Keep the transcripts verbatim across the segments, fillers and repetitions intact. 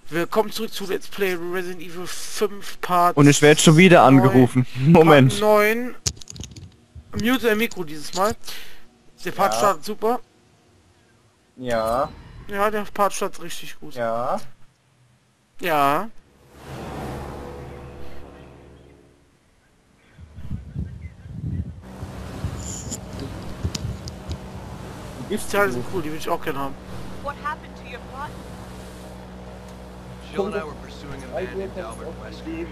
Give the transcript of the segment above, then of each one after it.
Willkommen zurück zu Let's Play Resident Evil fünf Part. Und ich werde schon wieder neun, angerufen. Moment. Part neun. Mute dein Mikro dieses Mal. Der Part Ja. startet super. Ja, Ja, der Part startet richtig gut. ja. Ja. Du bist Die Teile sind cool, die will ich auch gerne haben. What happened to your plot? Jill and I were pursuing a man named Albert Wesker.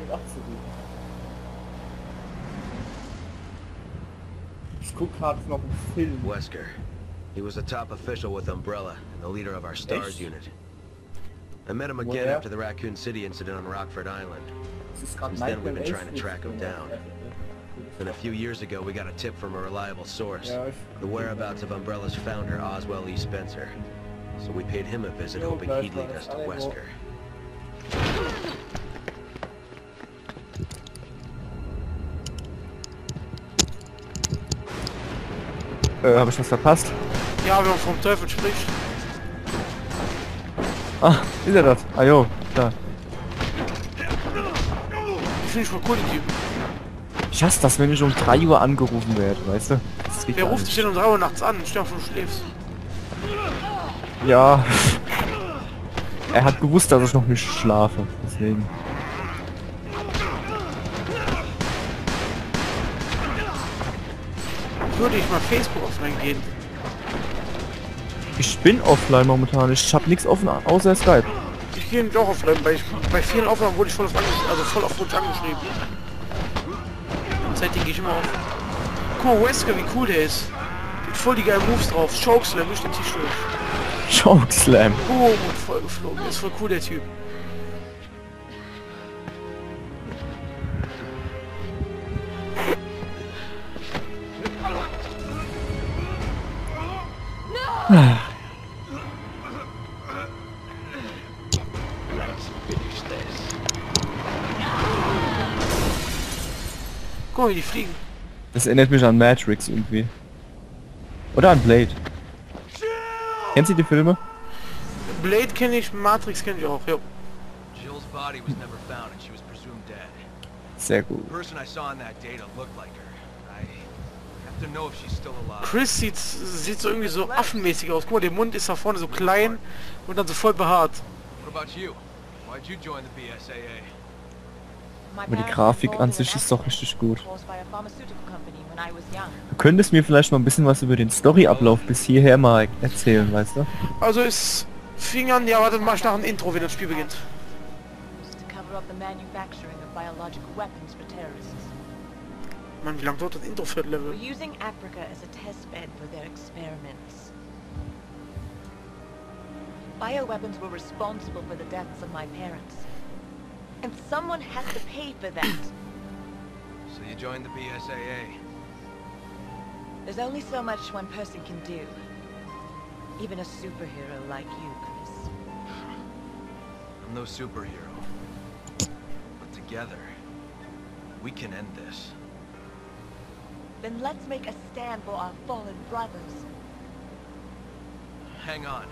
Ich guck gerade noch einen Film. Wesker. He was a top official with Umbrella and the leader of our STARS Echt? unit. I met him again Woher? after the Raccoon City incident on Rockford Island. Das ist gerade Since then, we've Michael been trying to Elfrid. track him down. And a few years ago, we got a tip from a reliable source. Ja, ich... The whereabouts of Umbrella's founder, Oswell E. Spencer. So we paid him a visit, Jo, hoping gleich he'd mal lead us das to Angebot. Wesker. Äh, habe ich was verpasst? Ja, wenn man vom Teufel spricht. Ah, ist er das? Ah jo, da. Die finde ich voll cool, die Typen. Ich hasse das, wenn ich um drei Uhr angerufen werde, weißt du? Das geht Wer gar ruft nicht. dich denn um drei Uhr nachts an? Stell dir vor, du schläfst. Ja. Er hat gewusst, dass ich noch nicht schlafe, deswegen. Würde ich mal Facebook offline gehen. Ich bin offline momentan, ich habe nichts offen, außer Skype. Ich gehe nicht auch offline, weil ich, bei vielen Aufnahmen wurde ich voll auf angeschrieben, also voll auf wurde ich angeschrieben. Und seitdem gehe ich immer auf. Guck mal, Wesker, wie cool der ist. Der hat voll die geilen Moves drauf. Chokeslam durch den Tisch durch. Chokeslam. Boom, und voll geflogen. Der ist voll cool, der Typ. Guck mal, wie die fliegen. Das erinnert mich an Matrix irgendwie. Oder an Blade. Kennst du die Filme? Blade kenne ich, Matrix kenne ich auch, ja. Jill's body was never found and she was presumed dead. Sehr gut. The person I saw in that data looked like her. I have to know if she's still alive. Chris sieht, sieht so irgendwie so affenmäßig aus. Guck mal, der Mund ist da vorne so klein und dann so voll behaart. What about you? Why'd you join the B S A A? Aber die Grafik an sich ist doch richtig gut. Du könntest mir vielleicht mal ein bisschen was über den Storyablauf bis hierher mal erzählen, weißt du? Also es fing an, ja warte, mach ich nach dem Intro, wenn das Spiel beginnt. Mann, wie lange dauert das Intro für das Level? We're using Africa as a test bed for their experiments. Bioweapons were responsible for the deaths of my parents. And someone has to pay for that. So you joined the B S A A. There's only so much one person can do. Even a superhero like you, Chris. I'm no superhero. But together, we can end this. Then let's make a stand for our fallen brothers. Hang on.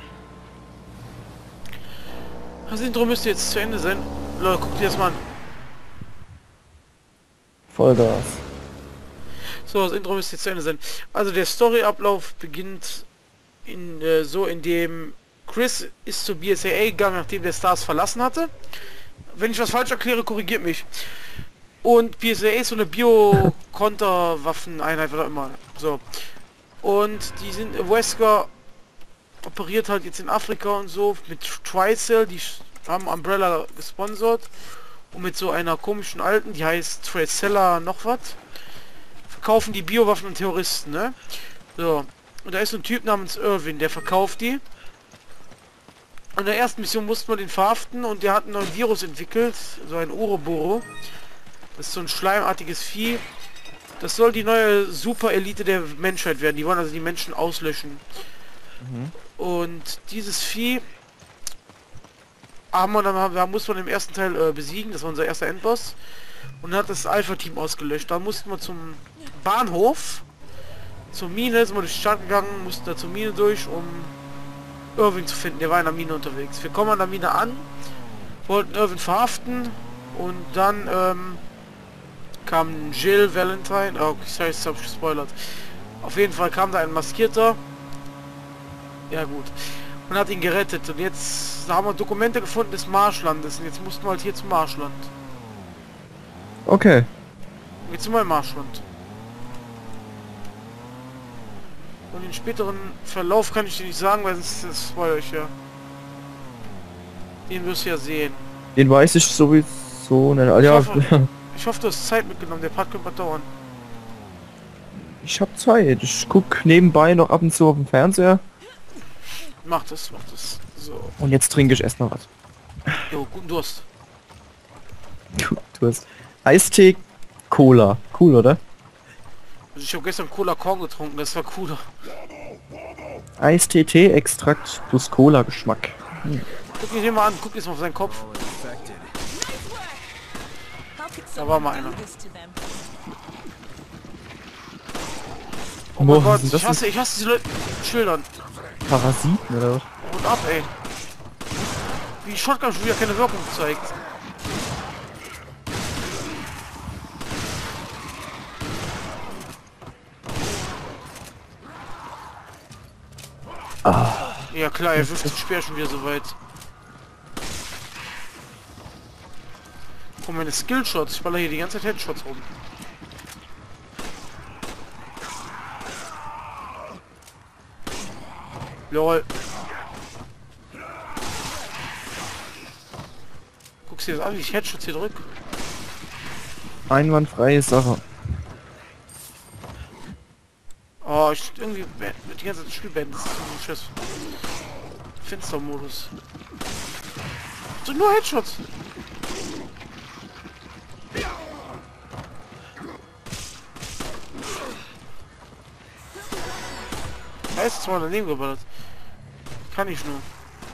Das Intro müsste jetzt zu Ende sein. Leute, guckt ihr das mal an. Vollgas. So, das Intro müsste jetzt zu Ende sein. Also der Storyablauf beginnt in, äh, so, indem Chris ist zur B S A A gegangen, nachdem der Stars verlassen hatte. Wenn ich was falsch erkläre, korrigiert mich. Und B S A A ist so eine Bio-Konterwaffeneinheit, was auch immer. So. Und die sind, Wesker operiert halt jetzt in Afrika und so mit Tricell, die haben Umbrella gesponsert. Und mit so einer komischen alten, die heißt Tricella noch was. Verkaufen die Biowaffen an Terroristen, ne? So. Und da ist so ein Typ namens Irwin, der verkauft die. In der ersten Mission musste man den verhaften und der hat einen neuen Virus entwickelt, so ein Ouroboros. Das ist so ein schleimartiges Vieh. Das soll die neue Super-Elite der Menschheit werden. Die wollen also die Menschen auslöschen. Mhm. Und dieses Vieh haben wir dann, da muss man im ersten Teil äh, besiegen. Das war unser erster Endboss. Und dann hat das Alpha-Team ausgelöscht. Dann mussten wir zum Bahnhof, zur Mine, sind wir durch die Stadt gegangen, mussten da zur Mine durch, um Irving zu finden. Der war in der Mine unterwegs. Wir kommen an der Mine an wollten Irvin verhaften und dann ähm, kam Jill Valentine. Oh, sorry, jetzt hab ich gespoilert. Auf jeden Fall kam da ein Maskierter. Ja gut. Und hat ihn gerettet. Und jetzt haben wir Dokumente gefunden des Marschlandes. Und jetzt mussten wir halt hier zum Marschland. Okay. Jetzt sind wir im Marschland. Und den späteren Verlauf kann ich dir nicht sagen, weil sonst das spoilere ich ja. Den wirst du ja sehen. Den weiß ich sowieso nicht. Ich Ja, hoffe- Ich hoffe, du hast Zeit mitgenommen. Der Part könnte mal dauern. ich hab Zeit. Ich guck nebenbei noch ab und zu auf dem Fernseher. Mach das, mach das. So. Und jetzt trinke ich erst noch was. Jo, guten Durst. Du hast Eistee, Cola. Cool, oder? Also ich habe gestern Cola Korn getrunken, das war cooler. Eistee, Tee-Extrakt plus Cola-Geschmack. Guck ihn dir mal an, guck jetzt mal auf seinen Kopf. Da war mal einer. Oh Boah, mein was Gott, ist denn das ich hasse, ich hasse diese Leute mit Schildern. Parasiten oder was? Und ab, ey. Wie Shotgun schon wieder keine Wirkung zeigt. Ah, Ja klar, er wirft den Speer schon wieder so weit. Guck, meine Skillshots, ich baller hier die ganze Zeit Headshots rum. Lol. Guckst dir das an, wie ich Headshots hier drück? einwandfreie Sache. Oh, ich irgendwie be- die ganze Zeit das Spiel beenden. Das ist so ein Schiss. Finstermodus. So nur Headshots. Da ist zwar daneben geballert. Kann ich nur.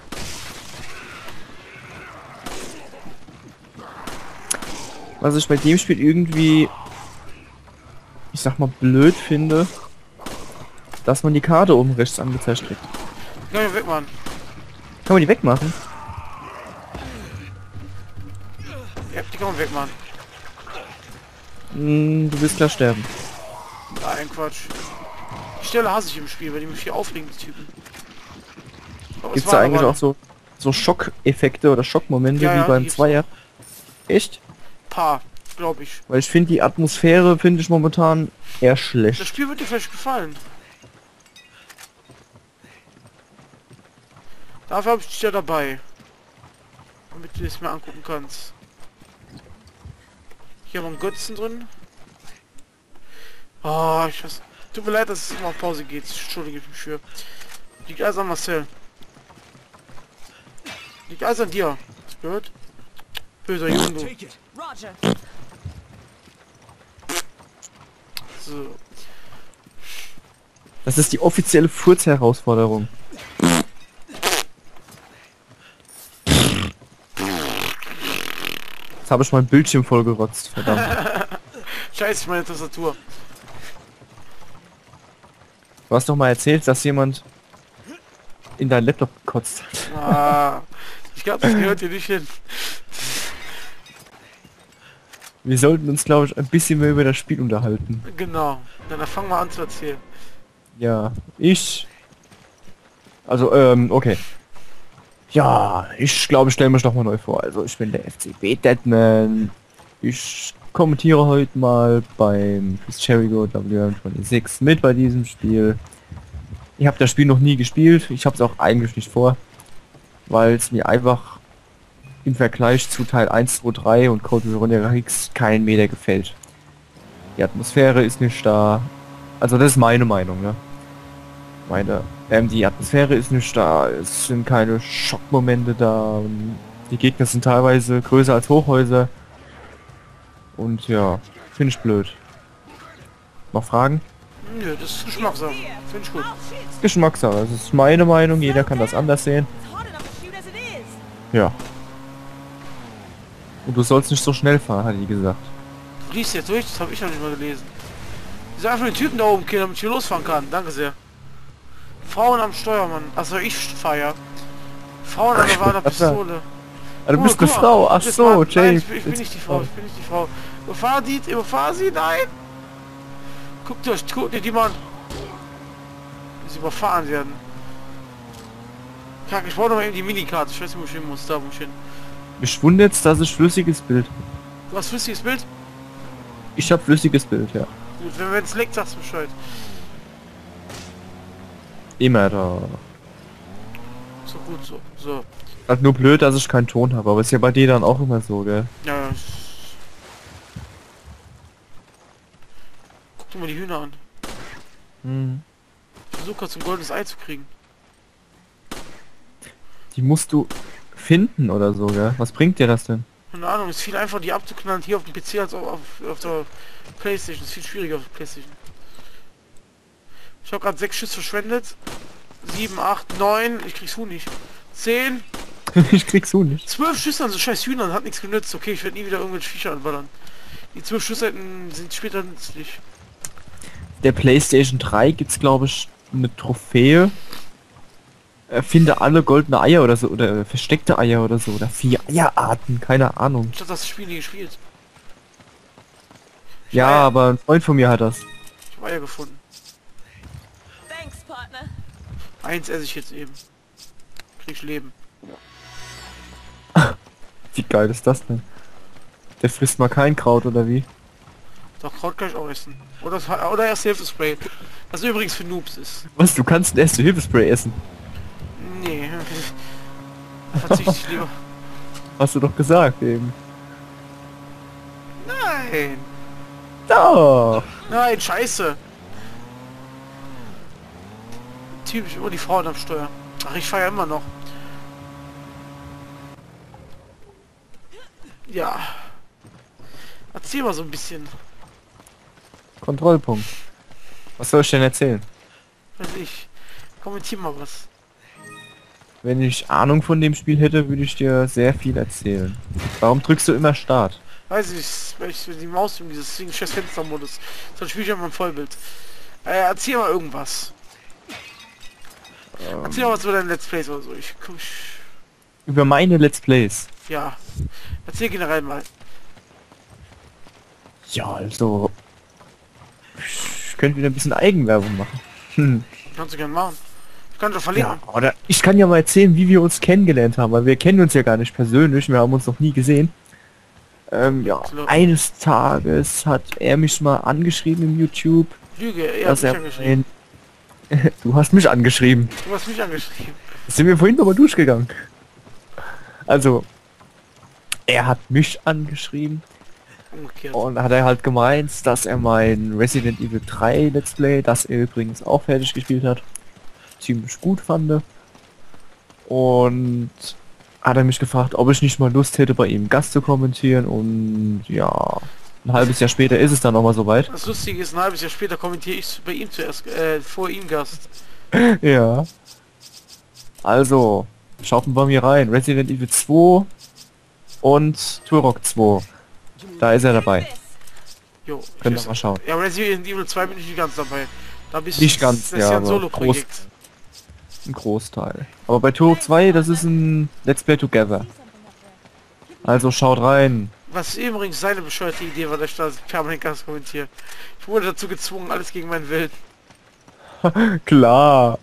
Was ich bei dem Spiel irgendwie, ich sag mal, blöd finde, dass man die Karte oben rechts angezeigt kriegt. Kann ich weg, Mann. Kann man die wegmachen? Ja, die kann man weg, Mann. Hm, du wirst klar sterben. Nein, Quatsch. Die Stelle hasse ich im Spiel, weil die mich hier aufregen, die Typen. Aber es Gibt's war da eigentlich aber auch so, so Schockeffekte oder Schockmomente Ja, wie ja, die beim gibt's Zweier? Echt? ein paar, glaube ich. Weil ich finde die Atmosphäre, finde ich momentan eher Das schlecht. Spiel wird dir vielleicht gefallen. Dafür habe ich dich ja dabei. Damit du es mir angucken kannst. Hier noch ein Götzen drin. Oh, ich weiß. Tut mir leid, dass es immer auf Pause geht. Entschuldige mich für. Liegt alles an Marcel. Liegt alles an dir. Hast du gehört? Böser Junge. du. Roger. So. Das ist die offizielle Furz-Herausforderung. Jetzt habe ich mein Bildschirm vollgerotzt, verdammt. Scheiße, meine Tastatur. Du hast doch mal erzählt, dass jemand in deinen Laptop gekotzt hat. Ah, ich glaube, das gehört hier nicht hin. Wir sollten uns, glaube ich, ein bisschen mehr über das Spiel unterhalten. Genau. Dann fangen wir an zu erzählen. Ja, ich... Also, ähm, okay. Ja, ich glaube, ich stelle mich noch mal neu vor. Also, ich bin der F C B Deadman. Ich kommentiere heute mal beim Chris Jericho W M sechsundzwanzig mit bei diesem Spiel. Ich habe das Spiel noch nie gespielt. Ich habe es auch eigentlich nicht vor. Weil es mir einfach im Vergleich zu Teil eins, zwei, drei und Code Veronica X kein Meter gefällt. Die Atmosphäre ist nicht da. Also das ist meine Meinung, ne? Meine, ähm, die Atmosphäre ist nicht da, es sind keine Schockmomente da. Und die Gegner sind teilweise größer als Hochhäuser. Und ja, finde ich blöd. Noch Fragen? Nö, das ist Geschmackssache. Finde ich gut. Geschmackssache, das ist meine Meinung, jeder kann das anders sehen. Ja. Und du sollst nicht so schnell fahren, hat die gesagt. Du liest jetzt durch, das habe ich noch nicht mal gelesen. Ich sag einfach den Typen da oben killen, damit ich hier losfahren kann. Danke sehr. Frauen am Steuermann. Also ich feier. Frauen an der Wahl der Pistole. Ah, du Oh, bist eine guck mal, Frau. Ach das so, war- James. Nein, ich, bin- ich bin Jetzt- nicht die Frau, ich bin nicht die Frau. Überfahr die, überfahr sie, nein! Guckt euch, guckt ihr die mal an. Wie sie überfahren werden. Kack, ich brauche noch mal eben die Minikarte. Ich weiß nicht, wo ich hin muss. Da, wo ich hin. Mich wundert's, dass ich flüssiges Bild. Du hast flüssiges Bild? Ich habe flüssiges Bild, ja. Gut, wenn es leckt, sagst du Bescheid. Immer da. So gut, so. So. Halt nur blöd, dass ich keinen Ton habe, aber ist ja bei dir dann auch immer so, gell? Ja, ja. Guck dir mal die Hühner an. Hm. Ich versuche gerade so ein goldenes Ei zu kriegen. Die musst du finden oder so, gell? Was bringt dir das denn? Keine Ahnung, ist viel einfacher die abzuknallen hier auf dem P C als auf, auf, auf der Playstation. Ist viel schwieriger auf der Playstation. Ich habe gerade sechs Schüsse verschwendet. Sieben, acht, neun. Ich krieg's Huhn nicht. Zehn, Ich krieg's so nicht. zwölf Schüsse an so scheiß Hühnern. Hat nichts genützt. Okay, ich werde nie wieder irgendwelche Viecher anballern. Die zwölf Schüsse hätten- sind später nützlich. Der PlayStation drei gibt's glaube ich eine Trophäe. Äh, Finde alle goldene Eier oder so oder äh, versteckte Eier oder so oder vier Eierarten, keine Ahnung. Ich hab das Spiel nie gespielt. Ja, Eier- aber ein Freund von mir hat das. Ich habe Eier gefunden. Thanks, partner. Eins esse ich jetzt eben. Krieg ich Leben. Wie geil ist das denn? Der frisst mal kein Kraut oder wie? Doch, Kraut kann ich auch essen. Oder, das, oder erst Hilfespray. Was übrigens für Noobs ist. Was, du kannst ein erste Hilfespray essen? Nee. Verzichte ich lieber. Hast du doch gesagt eben. Nein. Doch. Nein, scheiße. Typisch immer die Frauen am Steuer. Ach, ich feiere immer noch. Ja. Erzähl mal so ein bisschen. Kontrollpunkt. Was soll ich denn erzählen? Weiß ich. Kommentier mal was. Wenn ich Ahnung von dem Spiel hätte, würde ich dir sehr viel erzählen. Warum drückst du immer Start? Weiß ich, weil ich die Maus in dieses deswegen scheiß Fenstermodus. Sonst spiele ich einfach im Vollbild. Äh, erzähl mal irgendwas. Ähm, Erzähl mal was über dein Let's Plays oder so. Ich, ich über meine Let's Plays. ja. Erzähl generell mal. Ja, also... Ich könnte wieder ein bisschen Eigenwerbung machen. Hm. Kannst du gerne machen. Ich kann doch verlinken. Ja, oder ich kann ja mal erzählen, wie wir uns kennengelernt haben, weil wir kennen uns ja gar nicht persönlich, wir haben uns noch nie gesehen. Ähm, ja, eines Tages hat er mich mal angeschrieben im YouTube, Lüge, er hat dass mich er angeschrieben. ein... Du hast mich angeschrieben. Du hast mich angeschrieben. Das sind wir vorhin nochmal durchgegangen. Also, er hat mich angeschrieben Umgekehrt. und hat er halt gemeint, dass er mein Resident Evil drei Let's Play, das er übrigens auch fertig gespielt hat, ziemlich gut fand. Und hat er mich gefragt, ob ich nicht mal Lust hätte, bei ihm Gast zu kommentieren. Und ja, ein halbes Jahr später ist es dann nochmal soweit. Das Lustige ist, ein halbes Jahr später kommentiere ich bei ihm zuerst, äh, vor ihm Gast. Ja. Also, schaut mal bei mir rein. Resident Evil zwei und Turok zwei. Da ist er dabei. Jo. ich Könnt weiß- ihr mal schauen. Ja, Resident Evil zwei bin ich nicht ganz dabei. Da bist Nicht ganz, das ist ja, ja ein aber Solo-Projekt. Ein Großteil. Aber bei Turok zwei, das ist ein Let's Play Together. Also schaut rein. Was übrigens seine bescheuerte Idee war, dass ich da permanent Gast kommentiere. Ich wurde dazu gezwungen, alles gegen meinen Willen. Klar.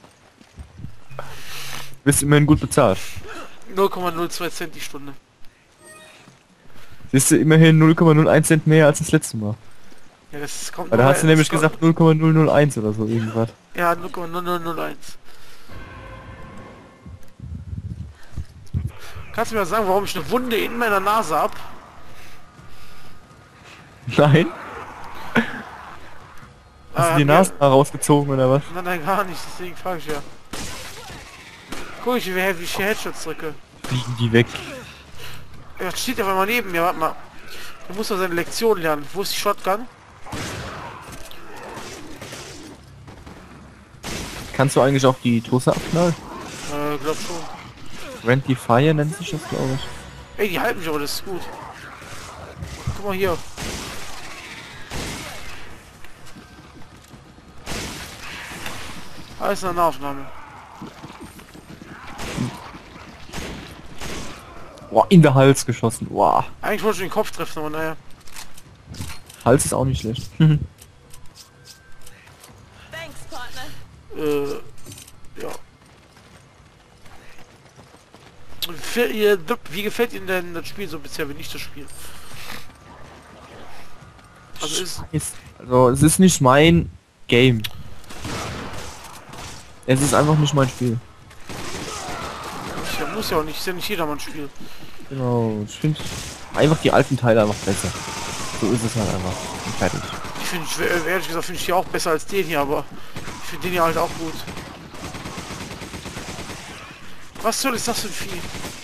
Bist immerhin gut bezahlt. null Komma null zwei Cent die Stunde. Siehst du immerhin null Komma null eins Cent mehr als das letzte Mal. Ja, das kommt Weil da nur- hast du nämlich das kommt- gesagt null Komma null null eins oder so irgendwas. Ja, null Komma null null null eins. Kannst du mir sagen, warum ich eine Wunde in meiner Nase hab? Nein? Hast Ah, du die mir- Nase rausgezogen oder was? Nein, nein, gar nicht, deswegen frage ich ja. Guck ich, wie wie ich hier Headshots drücke. Fliegen die weg. Ja, steht auf einmal neben mir, warte mal. Du musst doch seine Lektion lernen. Wo ist die Shotgun? Kannst du eigentlich auch die Tusse abknallen? Äh, glaub schon. Friendly Fire nennt sich das, glaube ich. Ey, die halten mich aber, das ist gut. Guck mal hier. Alles in der Nahaufnahme. Boah, in der Hals geschossen. Boah. Eigentlich wollte ich den Kopf treffen, aber naja. Hals ist auch nicht schlecht. Thanks, partner. Äh, ja. Für ihr, wie gefällt Ihnen denn das Spiel so bisher, wenn ich das Spiel? Also ist, Scheiße. Also es ist nicht mein Game. Es ist einfach nicht mein Spiel. ja, muss ja auch nicht, ist ja nicht jedermann Spiel. Genau, ich finde einfach die alten Teile einfach besser. So ist es halt einfach. Und fertig. Ich finde, ehrlich gesagt, finde ich die auch besser als den hier, aber ich finde den hier halt auch gut. Was soll ist das für ein Vieh?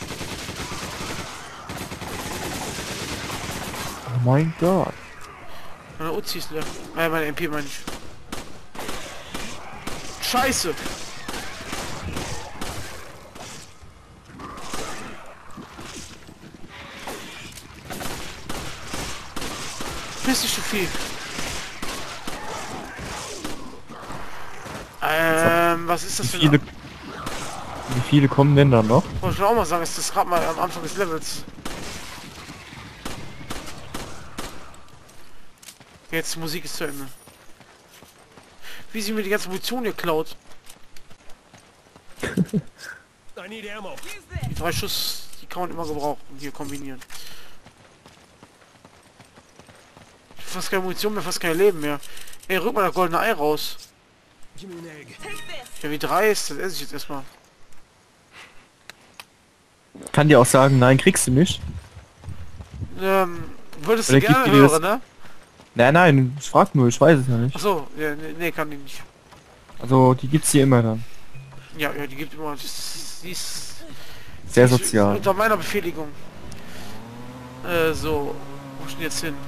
Oh mein Gott. Meine Uzi ist leer. Äh, meine M P meine ich. Scheiße! Piss dich, du Vieh. Ähm, was ist das Wie für viele, ein... wie viele kommen denn da noch? Wollte ich auch mal sagen, ist das gerade mal am Anfang des Levels. Jetzt, die Musik ist zu Ende. Wie sie mir die ganze Munition geklaut. Die drei Schuss, die kann man immer gebrauchen. Hier kombinieren. Fast keine Munition mehr, fast kein Leben mehr. Ey, rück mal das goldene Ei raus. Ja, wie drei ist, das esse ich jetzt erstmal. Kann dir auch sagen, nein, kriegst du nicht. Ähm, würdest du Oder gibt gerne dir das- hören, ne? Nein, nein, ich frag nur, ich weiß es ja nicht. Achso, ja, nee, nee, kann die nicht. Also die gibt's hier immer dann. Ja, ja, die gibt immer, die ist, die ist Sehr die ist sozial. unter meiner Befehligung. Äh, so, wo ist denn jetzt hin?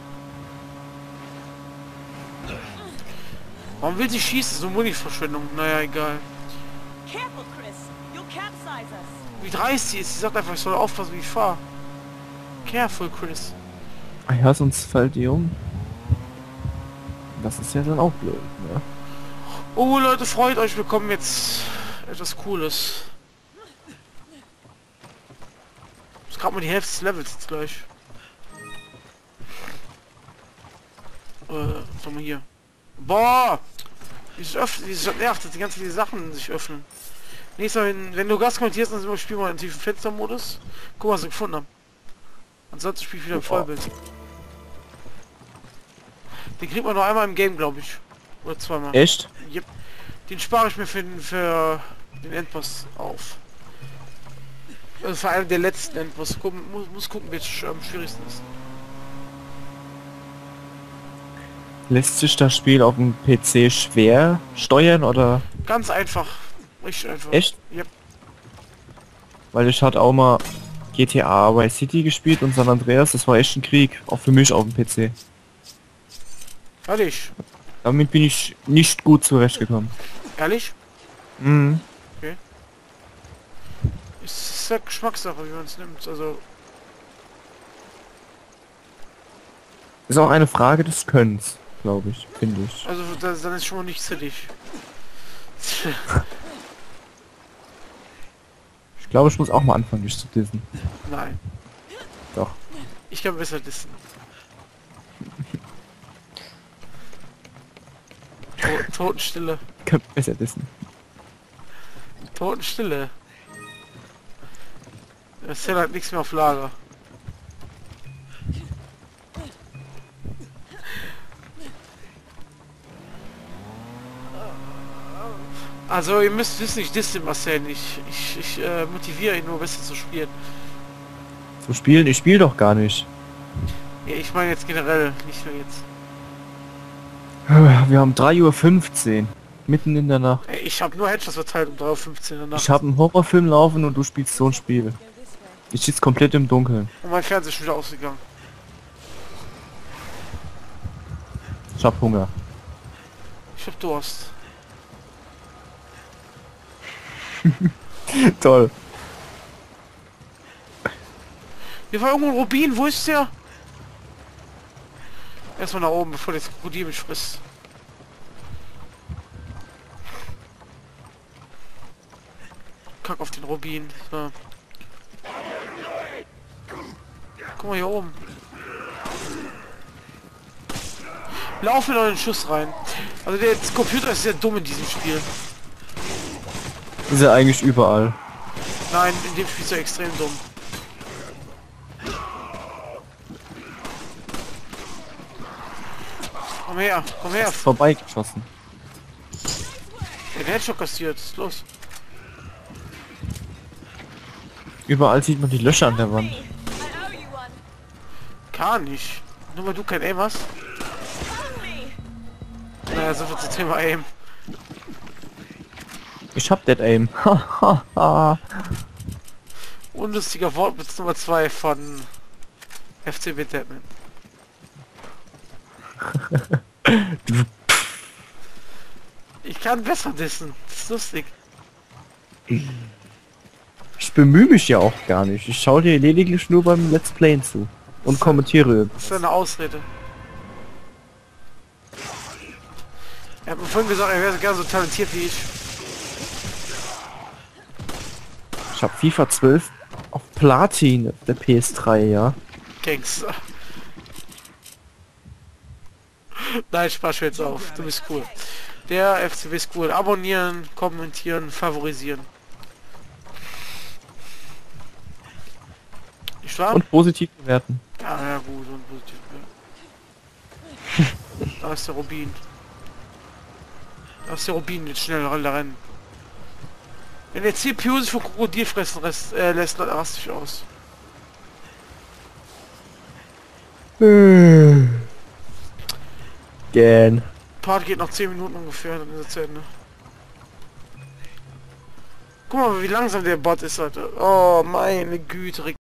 Warum will sie schießen? So Muni-Verschwendung. Naja, egal. Careful, Chris. You'll capsize us. Wie dreist sie ist. Sie sagt einfach, ich soll aufpassen, wie ich fahre. Careful, Chris. Ah ja, sonst fällt die um. Das ist ja dann auch blöd, ne? Oh, Leute, freut euch. Wir bekommen jetzt etwas Cooles. Das ist gerade mal die Hälfte des Levels jetzt gleich. Äh, was haben wir hier? Boah! Dieses öffnen, dieses nervt, dass die ganzen die Sachen sich öffnen. Nächstes Mal, wenn, wenn du Gast kommentierst, dann spielen wir in tiefen Fenstermodus. Guck mal, was wir gefunden haben. Ansonsten spiele ich wieder im Vollbild. Den kriegt man nur einmal im Game, glaube ich. Oder zweimal. Echt? Yep. Den spare ich mir für den, für den Endboss auf. Also für einen der letzten Endboss. Gucken, muss, muss gucken, welches am schwierigsten ist. Lässt sich das Spiel auf dem P C schwer steuern oder? Ganz einfach. Richtig einfach. Echt? Yep. Weil ich hatte auch mal G T A Vice City gespielt und San Andreas, das war echt ein Krieg, auch für mich auf dem P C. Ehrlich? Damit bin ich nicht gut zurechtgekommen. Ehrlich? Mhm. Ist ja Geschmackssache, wie man es nimmt. Also, Ist auch eine Frage des Könnens, glaube ich, finde ich. also das, dann ist schon mal nichts für dich. Ich glaube, ich muss auch mal anfangen, dich zu dissen. Nein. Doch. Ich kann besser dissen. To Totenstille. Ich kann besser dissen. Totenstille. Der Cell hat nichts mehr auf Lager. Also ihr müsst wissen, ich disse Marcel nicht. Ich, ich äh, motiviere ihn nur besser zu spielen. Zu spielen? Ich spiele doch gar nicht. Ja, ich meine jetzt generell, nicht nur jetzt. Wir haben drei Uhr fünfzehn. Mitten in der Nacht. Ey, ich habe nur Headshots verteilt um drei Uhr fünfzehn in der Nacht. Ich habe einen Horrorfilm laufen und du spielst so ein Spiel. Ich sitze komplett im Dunkeln. Und mein Fernseher ist schon wieder ausgegangen. Ich hab Hunger. Ich hab Durst. Toll. Hier war irgendwo ein Rubin, wo ist der? Erstmal nach oben, bevor das Krokodil mich frisst. Kack auf den Rubin. So. Guck mal hier oben. Lauf in euren Schuss rein. Also der Computer ist sehr dumm in diesem Spiel. Ist ja eigentlich überall. Nein, in dem Spiel ist er extrem dumm. Komm her, komm her. Vorbeigeschossen. Den Headshot kassiert, was ist los? Überall sieht man die Löcher an der Wand. Gar nicht. Nur weil du kein Aim hast. Naja, so viel zum Thema Aim. Ich hab Dead Aim. Hahaha. Unlustiger Wortwitz Nummer zwei von F C B Deadman. Ich kann besser dissen. Das ist lustig. Ich bemühe mich ja auch gar nicht. Ich schaue dir lediglich nur beim Let's Playen zu. Und kommentiere. Das ist eine Ausrede. Er hat mir vorhin gesagt, er wäre sogar so talentiert wie ich. Ich habe FIFA zwölf auf Platin auf der P S drei, ja. Gangster. Nein, Spaß, hör jetzt auf. Du bist cool. Der F C B ist cool. Abonnieren, kommentieren, favorisieren. Nicht wahr? Und positiv bewerten. Ja, ja, gut und positiv. Ja. Da ist der Rubin. Da ist der Rubin, jetzt schnell rennen. Wenn der C P U sich von Krokodil fressen rest, äh, lässt, raste ich aus. Gern. Part geht noch zehn Minuten ungefähr, dann ist er zu Ende. Guck mal, wie langsam der Bot ist heute. Oh, meine Güte.